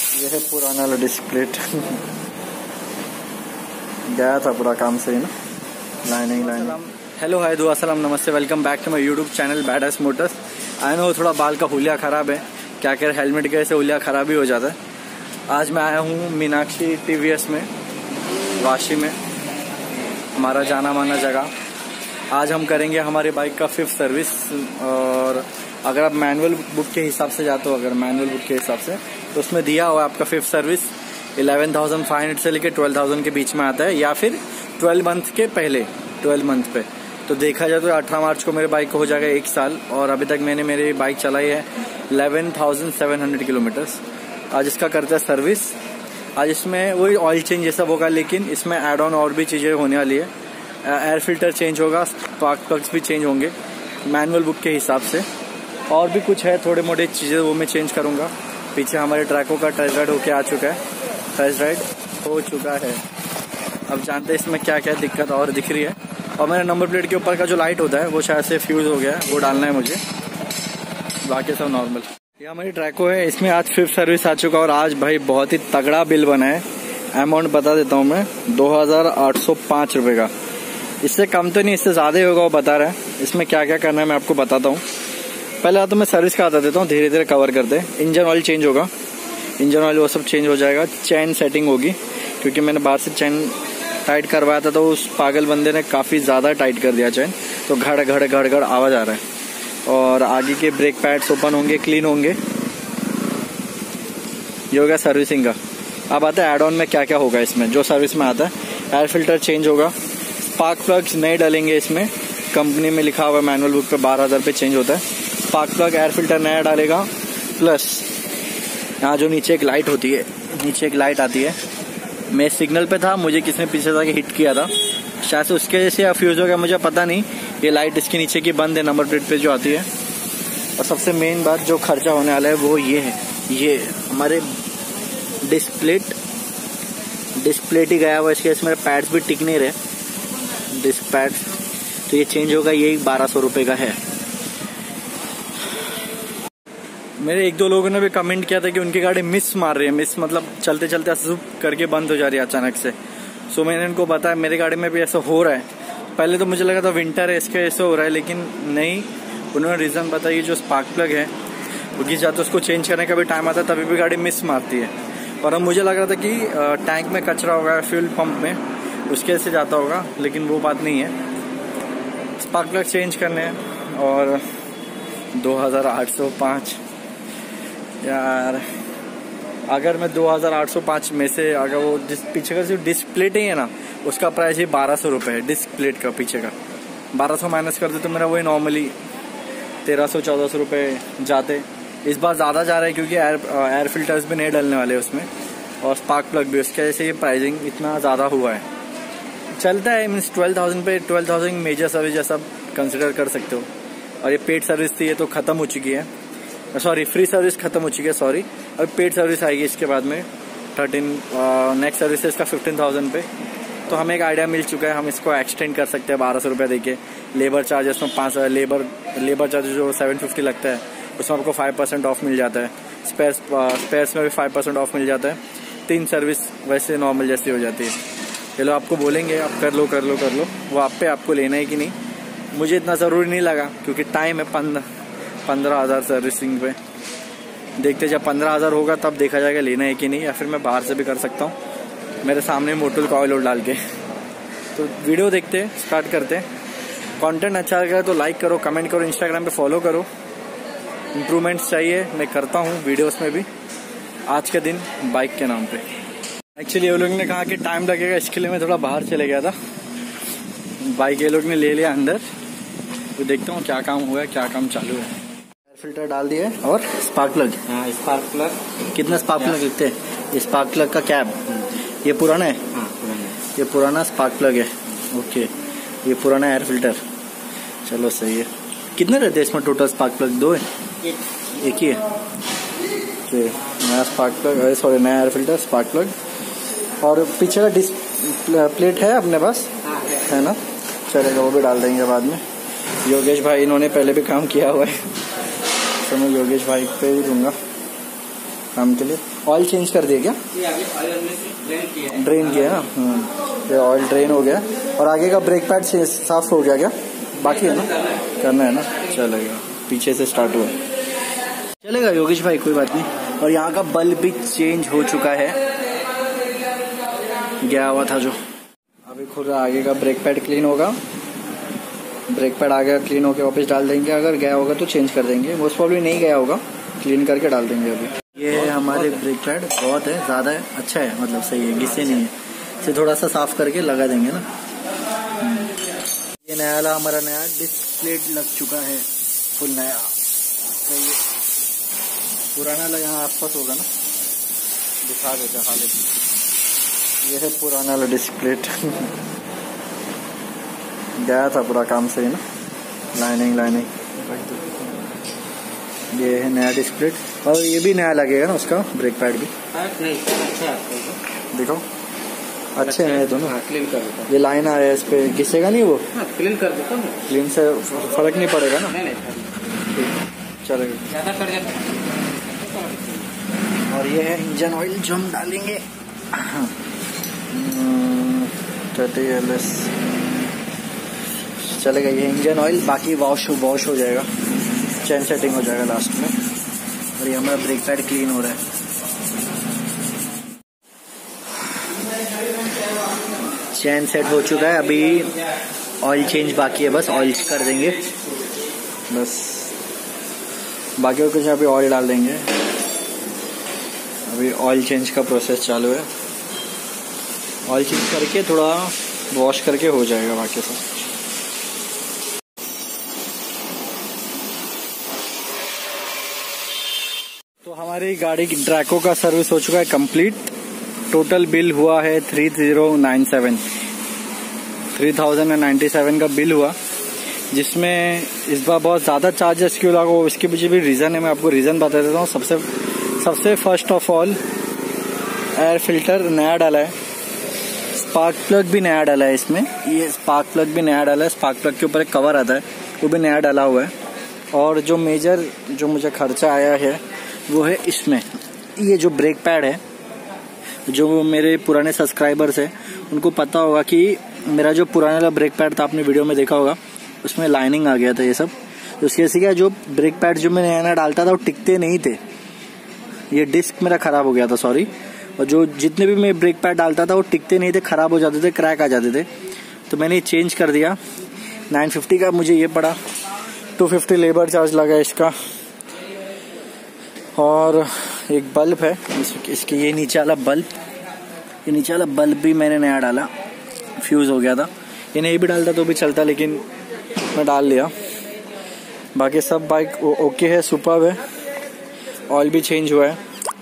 ये है पुराना वाला डिस्प्ले गया था पूरा काम से ही ना। लाइनिंग। हेलो हाय दुआ सलाम नमस्ते, welcome back to my YouTube channel badass motors. I know थोड़ा बाल का हुलिया ख़राब है, क्या कह हेलमेट के से हुलिया ख़राब ही हो जाता है। आज मैं आया हूँ मीनाक्षी टीवीएस में, वाशी में, हमारा जाना माना जगह। आज हम करेंगे हमारी बाइक का 5th सर्विस। और अगर आप मैनुअल बुक के हिसाब से जाते हो, अगर मैनुअल बुक के हिसाब से तो उसमें दिया हुआ आपका 5th सर्विस 11,500 से लेकर 12,000 के बीच में आता है, या फिर 12 मंथ के पहले 12 मंथ पे। तो देखा जाए तो 18 मार्च को मेरे बाइक को हो जाएगा 1 साल, और अभी तक मैंने मेरी बाइक चलाई है 11,700 किलोमीटर्स। आज इसका करते हैं सर्विस। आज इसमें वही ऑयल चेंज ये सब होगा, लेकिन इसमें एड ऑन और भी चीज़ें होने वाली है। एयर फिल्टर चेंज होगा, स्पार्क प्लग्स भी चेंज होंगे मैनुअल बुक के हिसाब से, और भी कुछ है थोड़े मोटे चीज़ें वो मैं चेंज करूँगा। पीछे हमारे ट्रैकों का टेस्ट राइड होके आ चुका है, टेस्ट राइड हो चुका है। अब जानते हैं इसमें क्या क्या दिक्कत और दिख रही है। और मेरे नंबर प्लेट के ऊपर का जो लाइट होता है वो शायद से फ्यूज़ हो गया है, वो डालना है मुझे, बाकी सब नॉर्मल। ये हमारी ट्रैको है, इसमें आज 5th सर्विस आ चुका। और आज भाई बहुत ही तगड़ा बिल बना है। अमाउंट बता देता हूँ मैं, 2,805 रुपये का। इससे कम तो नहीं, इससे ज़्यादा ही होगा वो बता रहा है। इसमें क्या क्या करना है मैं आपको बताता हूँ। पहले तो मैं सर्विस का बता देता हूँ, धीरे धीरे कवर करते हैं। इंजन ऑयल चेंज होगा, इंजन ऑयल वो सब चेंज हो जाएगा। चैन सेटिंग होगी, क्योंकि मैंने बाहर से चैन टाइट करवाया था तो उस पागल बंदे ने काफ़ी ज़्यादा टाइट कर दिया चैन, तो घड़ घड़ घड़ घड़ आवाज़ आ रहा है। और आगे के ब्रेक पैड्स ओपन होंगे, क्लीन होंगे। ये हो गया सर्विसिंग का। अब आता है एड ऑन में क्या क्या होगा इसमें जो सर्विस में आता है। एयर फिल्टर चेंज होगा, स्पार्क प्लग्स नए डालेंगे इसमें। कंपनी में लिखा हुआ है मैनुअल बुक पे 12,000 पे चेंज होता है। स्पार्क प्लग एयर फिल्टर नया डालेगा। प्लस यहाँ जो नीचे एक लाइट होती है, नीचे एक लाइट आती है। मैं सिग्नल पे था, मुझे किसने पीछे जाके हिट किया था, शायद से उसके वजह से फ्यूज हो गया, मुझे पता नहीं। ये लाइट इसके नीचे की बंद है, नंबर प्लेट पे जो आती है। और सबसे मेन बात जो खर्चा होने वाला है वो ये है, ये हमारे डिस्प्लेट ही गया हुआ, इसके इसमें पैड्स भी टिक नहीं रहे, डिस्क पैड्स। तो ये चेंज होगा, ये 1,200 रुपये का है। मेरे 1-2 लोगों ने भी कमेंट किया था कि उनकी गाड़ी मिस मार रही है। मिस मतलब चलते चलते ऐसा करके बंद हो जा रही है अचानक से। सो मैंने उनको बताया मेरी गाड़ी में भी ऐसा हो रहा है। पहले तो मुझे लगा था विंटर है इसके ऐसे हो रहा है, लेकिन नहीं। उन्होंने रीज़न बताया, जो स्पार्क प्लग है वो घिस जाता है, उसको चेंज करने का भी टाइम आता है, तभी भी गाड़ी मिस मारती है। और अब मुझे लग रहा था कि टैंक में कचरा होगा, फ्यूल पंप में, उसके से जाता होगा, लेकिन वो बात नहीं है। स्पार्क प्लग चेंज करने हैं। और 2,805 यार, अगर मैं 2,805 में से अगर वो पीछे का जो डिस्प्लेट ही है ना, उसका प्राइस ही 1,200 रुपये है। डिस्प्लेट का पीछे का 1,200 माइनस कर दे तो मेरा वही नॉर्मली 1,300-1,400 रुपये जाते। इस बार ज़्यादा जा रहा है क्योंकि एयर फिल्टर्स भी नहीं डलने वाले उसमें, और स्पार्क प्लग भी, उसके वजह से ये प्राइसिंग इतना ज़्यादा हुआ है। चलता है, मीन्स 12,000 पे 12,000 मेजर सर्विस जैसा कंसिडर कर सकते हो। और ये पेड सर्विस थी, ये तो ख़त्म हो चुकी है। सॉरी, फ्री सर्विस खत्म हो चुकी है, सॉरी। अब पेड सर्विस आएगी इसके बाद में 13 नेक्स्ट सर्विस है इसका 15,000 पे। तो हमें एक आइडिया मिल चुका है, हम इसको एक्सटेंड कर सकते हैं 1,200 रुपये देके। लेबर चार्जेस में 5 लेबर चार्जेस जो 750 लगता है, उसमें आपको 5% ऑफ मिल जाता है। स्पेयर्स में भी 5% ऑफ मिल जाता है। 3 सर्विस वैसे नॉर्मल जैसी हो जाती है। चलो आपको बोलेंगे आप कर लो, वो आप पे आपको लेना है कि नहीं। मुझे इतना ज़रूरी नहीं लगा, क्योंकि टाइम है 15,000 सर्विसिंग पे। देखते जब 15,000 होगा तब देखा जाएगा लेना है कि नहीं, या फिर मैं बाहर से भी कर सकता हूँ, मेरे सामने मोटल का ऑयल डाल के। तो वीडियो देखते हैं, स्टार्ट करते हैं। कंटेंट अच्छा लगा तो लाइक करो, कमेंट करो, इंस्टाग्राम पे फॉलो करो। इम्प्रूवमेंट्स चाहिए, मैं करता हूँ वीडियोस में भी। आज के दिन बाइक के नाम पे एक्चुअली ये लोग ने कहा कि टाइम लगेगा, इसके लिए मैं थोड़ा बाहर चले गया था। बाइक ये लोग ने ले लिया अंदर, तो देखता हूँ क्या काम हुआ है, क्या काम चालू है। फिल्टर डाल दिए और स्पार्क प्लग। हाँ, स्पार्क प्लग कितना स्पार्क प्लग लिखते हैं? स्पार्क प्लग का कैप ये पुराना है। हाँ, पुराना है। ये पुराना स्पार्क प्लग है, ओके। ये पुराना एयर फिल्टर, चलो सही है। कितने रहते हैं इसमें टोटल स्पार्क प्लग? 2 है, एक ही है। ओके, नया स्पार्क प्लग, सॉरी नया एयर फिल्टर, स्पार्क प्लग। और पीछे का प्लेट है अपने पास, है ना? चलेगा, वो भी डाल देंगे बाद में। योगेश भाई इन्होंने पहले भी काम किया हुआ है, तो मैं योगेश भाई पे ही दूंगा। काम के लिए। ऑयल चेंज कर दिया क्या? ड्रेन किया ना। ये ऑयल ड्रेन हो गया। और आगे का ब्रेक पैड साफ हो गया क्या? बाकी है ना, करना है ना। चलेगा, पीछे से स्टार्ट हुआ, चलेगा योगेश भाई, कोई बात नहीं। और यहाँ का बल्ब भी चेंज हो चुका है, गया हुआ था जो। अभी खुद आगे का ब्रेक पैड क्लीन होगा। ब्रेक पैड आगे क्लीन होकर वापस डाल देंगे। अगर गया होगा तो चेंज कर देंगे, मोस्ट प्रॉब्ली नहीं गया होगा, क्लीन करके डाल देंगे। अभी ये है हमारे ब्रेक पैड, बहुत है, ज़्यादा है, अच्छा है, मतलब सही है, गिस्से नहीं है। इसे थोड़ा सा साफ करके लगा देंगे ना। ये नया वाला हमारा नया डिस्प्ले लग चुका है, फुल नया। तो ये पुराना वाला यहाँ आसपास होगा ना, दिखा देते हालत। ये है पुराना वाला डिस्प्ले गया था पूरा काम से ना, लाइनिंग। ये है नया डिस्प्ले। और ये भी नया लगेगा ना उसका ब्रेक पैड भी। नहीं, अच्छा देखो, अच्छे हैं दोनों। क्लीन कर देता हूँ। ये लाइन आ रहा है, इस पे घिसेगा नहीं वो? क्लीन कर देता हूँ। क्लीन से फर्क नहीं पड़ेगा ना? नहीं, चलेगा, ज़्यादा कर जाता। और ये है इंजन ऑयल जो हम डालेंगे 30 LS। चलेगा ये इंजन ऑयल, बाकी वॉश हो जाएगा, चेन सेटिंग हो जाएगा लास्ट में। और ये हमारा ब्रेक पैड क्लीन हो रहा है। चेन सेट हो चुका है, अभी ऑयल चेंज बाकी है, बस ऑयल कर देंगे बस, बाकी और कुछ। अभी ऑयल डाल देंगे, अभी ऑयल चेंज का प्रोसेस चालू है। ऑयल चेंज करके थोड़ा वॉश करके हो जाएगा बाकी सब। तो हमारी गाड़ी की ड्रैको का सर्विस हो चुका है कंप्लीट। टोटल बिल हुआ है 3097 का बिल हुआ, जिसमें इस बार बहुत ज़्यादा चार्जेस क्यों लगा, इसके पीछे भी रीज़न है। मैं आपको रीज़न बता देता हूँ। सबसे first of all, air filter नया डाला है, स्पार्क प्लग भी नया डाला है इसमें। ये स्पार्क प्लग भी नया डाला है, स्पार्क प्लग के ऊपर एक कवर आता है, वो भी नया डाला हुआ है। और जो मेजर जो मुझे खर्चा आया है वो है इसमें, ये जो ब्रेक पैड है, जो मेरे पुराने सब्सक्राइबर्स हैं उनको पता होगा कि मेरा जो पुराना वाला ब्रेक पैड था, आपने वीडियो में देखा होगा, उसमें लाइनिंग आ गया था ये सब। तो उसकी वजह से क्या, जो ब्रेक पैड जो मैं नया डालता था वो टिकते नहीं थे, ये डिस्क मेरा ख़राब हो गया था, सॉरी। और जो जितने भी मैं ब्रेक पैड डालता था वो टिकते नहीं थे, ख़राब हो जाते थे, क्रैक आ जाते थे। तो मैंने चेंज कर दिया। 950 का मुझे ये पड़ा, 250 लेबर चार्ज लगा इसका। और एक बल्ब है इसके, ये नीचे वाला बल्ब भी मैंने नया डाला, फ्यूज़ हो गया था। ये नहीं भी डालता तो भी चलता, लेकिन मैं डाल लिया। बाकी सब बाइक ओके है, सुपर्ब है। ऑयल भी चेंज हुआ है।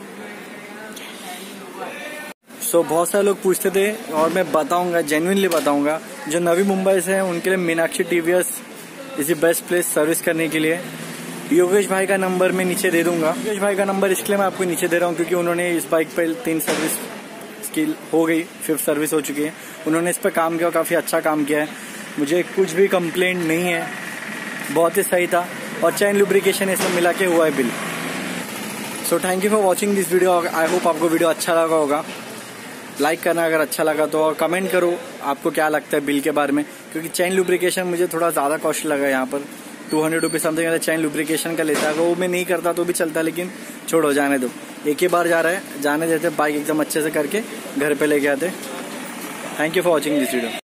सो बहुत सारे लोग पूछते थे, और मैं बताऊंगा, जेन्युइनली बताऊंगा, जो नवी मुंबई से हैं उनके लिए Meenakshi TVS is the best place service करने के लिए। योगेश भाई का नंबर मैं नीचे दे दूंगा। योगेश भाई का नंबर इसलिए मैं आपको नीचे दे रहा हूँ क्योंकि उन्होंने इस बाइक पर 3 सर्विस की हो गई, 5th सर्विस हो चुकी है। उन्होंने इस पर काम किया, काफ़ी अच्छा काम किया है। मुझे कुछ भी कंप्लेंट नहीं है, बहुत ही सही था। और चैन लुब्रिकेशन इसमें मिला के हुआ है bill. So thank you for watching this video. I hope आपको वीडियो अच्छा लगा होगा। लाइक करना अगर अच्छा लगा तो, और कमेंट करो आपको क्या लगता है बिल के बारे में, क्योंकि चैन लुब्रिकेशन मुझे थोड़ा ज़्यादा कॉस्ट लगा यहाँ पर। 200 रुपीज़ समथिंग चैन लुब्रिकेशन का लेता है। वो मैं नहीं करता तो भी चलता, लेकिन छोड़ो, जाने दो। एक ही बार जा रहा है, जाने देते, बाइक एकदम अच्छे से करके घर पे लेके आते। Thank you for watching this video.